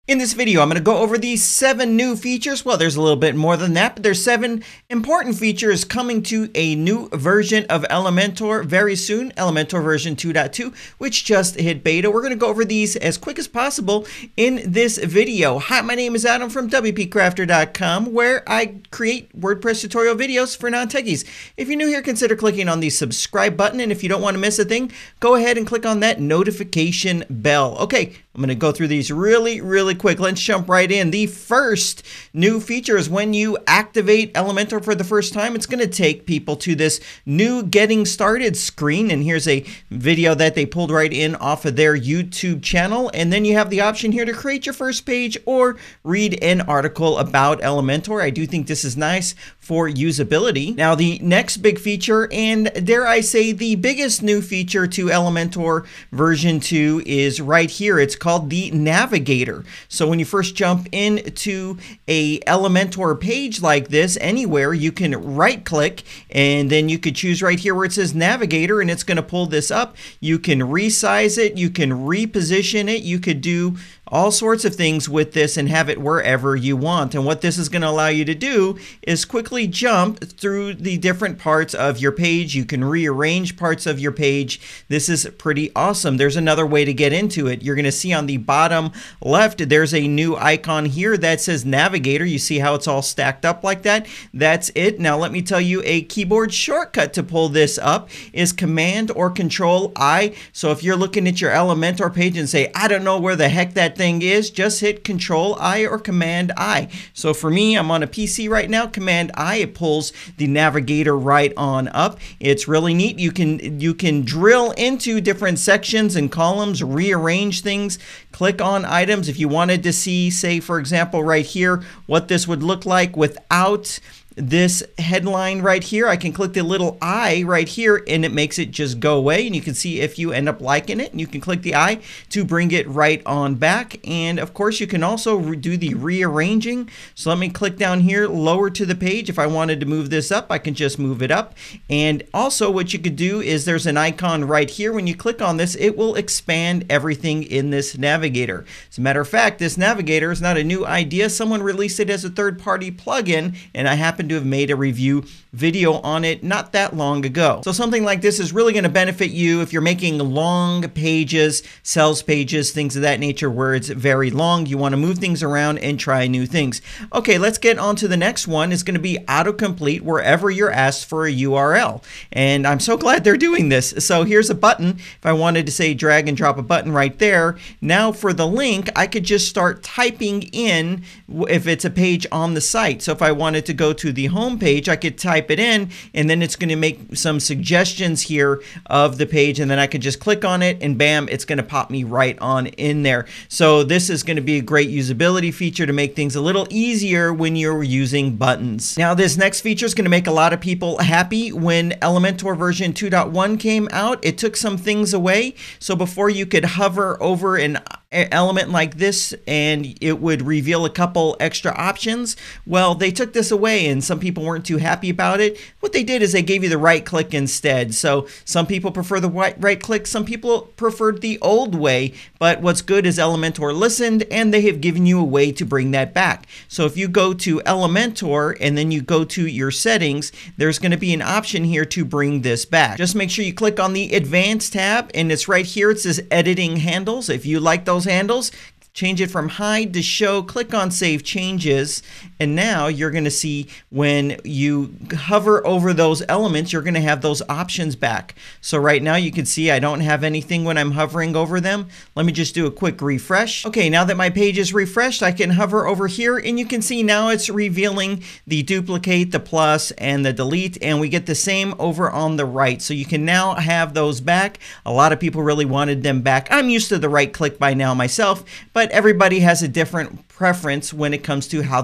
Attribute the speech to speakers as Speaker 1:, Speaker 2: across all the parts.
Speaker 1: In this video, I'm going to go over these 7 new features. Well, there's a little bit more than that, but there's 7 important features coming to a new version of Elementor very soon, Elementor version 2.2, which just hit beta. We're going to go over these as quick as possible in this video. Hi, my name is Adam from WPCrafter.com, where I create WordPress tutorial videos for non-techies. If you're new here, consider clicking on the subscribe button, and if you don't want to miss a thing, go ahead and click on that notification bell. Okay, I'm going to go through these really quick. Let's jump right in. The first new feature is when you activate Elementor for the first time, it's going to take people to this new getting started screen. And here's a video that they pulled right in off of their YouTube channel. And then you have the option here to create your first page or read an article about Elementor. I do think this is nice for usability. Now, the next big feature, and dare I say the biggest new feature to Elementor version 2, is right here. It's called the Navigator. So when you first jump into a Elementor page like this, anywhere, you can right click and then you could choose right here where it says Navigator, and it's going to pull this up. You can resize it, you can reposition it, you could do all sorts of things with this and have it wherever you want. And what this is going to allow you to do is quickly jump through the different parts of your page. You can rearrange parts of your page. This is pretty awesome. There's another way to get into it. You're going to see on the bottom left, there's a new icon here that says Navigator. You see how it's all stacked up like that? That's it. Now let me tell you, a keyboard shortcut to pull this up is Command or Control I. So if you're looking at your Elementor page and say, I don't know where the heck that thing is, just hit Control I or Command I. So for me, I'm on a PC right now, Command I, it pulls the Navigator right on up. It's really neat. You can drill into different sections and columns, rearrange things, click on items. If you wanted to see, say for example right here, what this would look like without this headline right here, I can click the little I right here and it makes it just go away, and you can see if you end up liking it, and you can click the I to bring it right on back. And of course you can also do the rearranging. So let me click down here, lower to the page. If I wanted to move this up, I can just move it up. And also what you could do is there's an icon right here. When you click on this, it will expand everything in this Navigator. As a matter of fact, this Navigator is not a new idea. Someone released it as a third-party plugin, and I happen to have made a review video on it not that long ago. So something like this is really going to benefit you if you're making long pages, sales pages, things of that nature where it's very long. You want to move things around and try new things. Okay, let's get on to the next one. It's going to be autocomplete wherever you're asked for a URL. And I'm so glad they're doing this. So here's a button. If I wanted to say drag and drop a button right there, now for the link, I could just start typing in if it's a page on the site. So if I wanted to go to the home page, I could type it in, and then it's going to make some suggestions here of the page, and then I can just click on it and bam, it's going to pop me right on in there. So this is going to be a great usability feature to make things a little easier when you're using buttons. Now this next feature is going to make a lot of people happy. When Elementor version 2.1 came out, it took some things away. So before you could hover over an element like this and it would reveal a couple extra options. Well, they took this away and some people weren't too happy about it. What they did is they gave you the right click instead. So some people prefer the right click, some people preferred the old way, but what's good is Elementor listened and they have given you a way to bring that back. So if you go to Elementor and then you go to your settings, there's going to be an option here to bring this back. Just make sure you click on the Advanced tab, and it's right here. It says Editing Handles. If you like those handles, change it from hide to show, click on Save Changes, and now you're going to see when you hover over those elements, you're going to have those options back. So right now you can see I don't have anything when I'm hovering over them. Let me just do a quick refresh. Okay, now that my page is refreshed, I can hover over here and you can see now it's revealing the duplicate, the plus, and the delete, and we get the same over on the right. So you can now have those back. A lot of people really wanted them back. I'm used to the right click by now myself, but everybody has a different preference when it comes to how they want to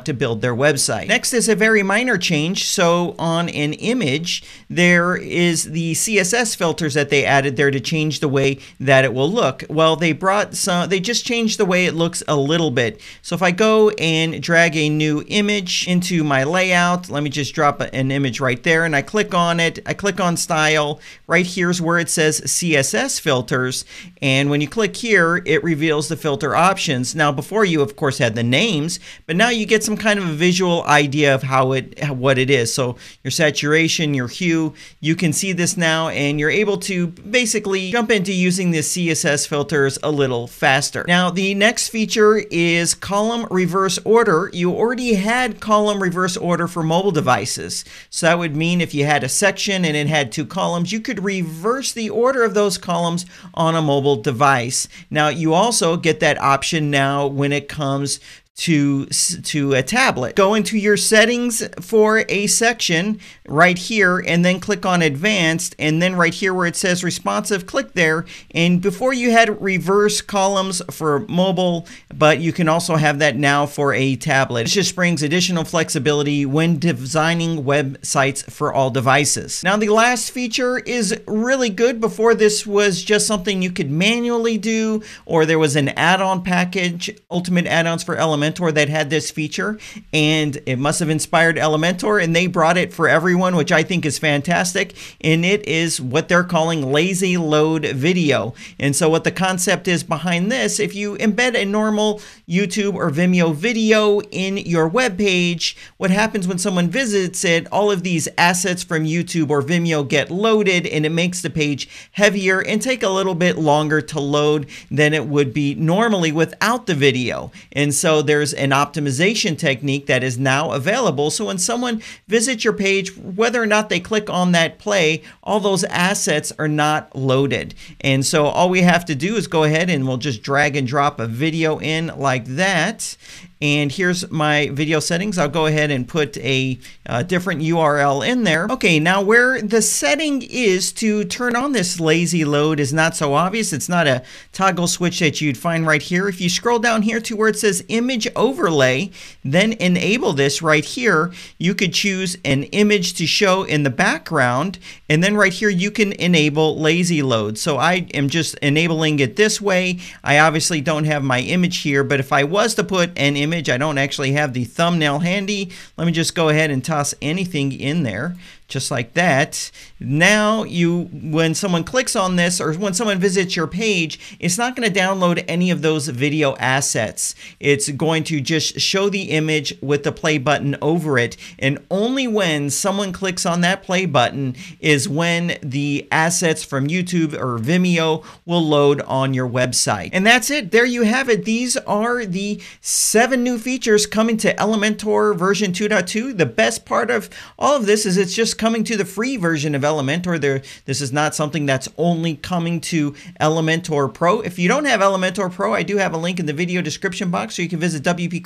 Speaker 1: to build their website. Next is a very minor change. So on an image, there is the CSS filters that they added there to change the way that it will look. Well, they just changed the way it looks a little bit. So if I go and drag a new image into my layout, let me just drop an image right there, and I click on it. I click on style. Right here's where it says CSS filters, and when you click here, it reveals the filter options. Now, before you, of course, had the names, but now you get some kind of a visual idea of what it is. So your saturation, your hue, you can see this now, and you're able to basically jump into using the CSS filters a little faster. Now, the next feature is column reverse order. You already had column reverse order for mobile devices. So that would mean if you had a section and it had two columns, you could reverse the order of those columns on a mobile device. Now, you also get that option now when it comes to a tablet. Go into your settings for a section right here, and then click on advanced, and then right here where it says responsive, click there. And before you had reverse columns for mobile, but you can also have that now for a tablet. It just brings additional flexibility when designing websites for all devices. Now, the last feature is really good. Before, this was just something you could manually do, or there was an add-on package, Ultimate Add-ons for Elementor, that had this feature, and it must have inspired Elementor, and they brought it for everyone, which I think is fantastic. And it is what they're calling lazy load video. And so what the concept is behind this, if you embed a normal YouTube or Vimeo video in your web page, what happens when someone visits it, all of these assets from YouTube or Vimeo get loaded, and it makes the page heavier and take a little bit longer to load than it would be normally without the video. And so there's an optimization technique that is now available. So when someone visits your page, whether or not they click on that play, all those assets are not loaded. And so all we have to do is go ahead and we'll just drag and drop a video in like that. And here's my video settings. I'll go ahead and put a different URL in there. Okay, now where the setting is to turn on this lazy load is not so obvious. It's not a toggle switch that you'd find right here. If you scroll down here to where it says image overlay, then enable this right here. You could choose an image to show in the background, and then right here you can enable lazy load. So I am just enabling it this way. I obviously don't have my image here, but if I was to put an image, I don't actually have the thumbnail handy. Let me just go ahead and toss anything in there. Just like that. Now when someone clicks on this, or when someone visits your page, it's not going to download any of those video assets. It's going to just show the image with the play button over it. And only when someone clicks on that play button is when the assets from YouTube or Vimeo will load on your website. And that's it. There you have it. These are the 7 new features coming to Elementor version 2.2. The best part of all of this is it's just coming to the free version of Elementor. This is not something that's only coming to Elementor Pro. If you don't have Elementor Pro, I do have a link in the video description box, so you can visit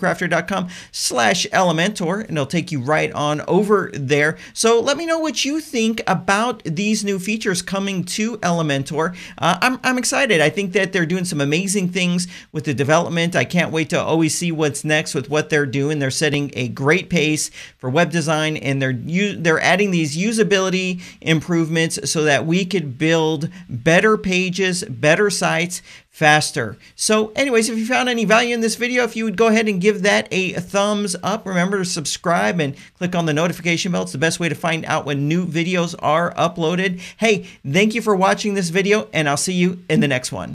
Speaker 1: WPCrafter.com/Elementor, and it'll take you right on over there. So let me know what you think about these new features coming to Elementor. I'm excited. I think that they're doing some amazing things with the development. I can't wait to always see what's next with what they're doing. They're setting a great pace for web design, and they're adding these usability improvements so that we could build better pages, better sites faster. So anyways, if you found any value in this video, if you would go ahead and give that a thumbs up, remember to subscribe and click on the notification bell. It's the best way to find out when new videos are uploaded. Hey, thank you for watching this video, and I'll see you in the next one.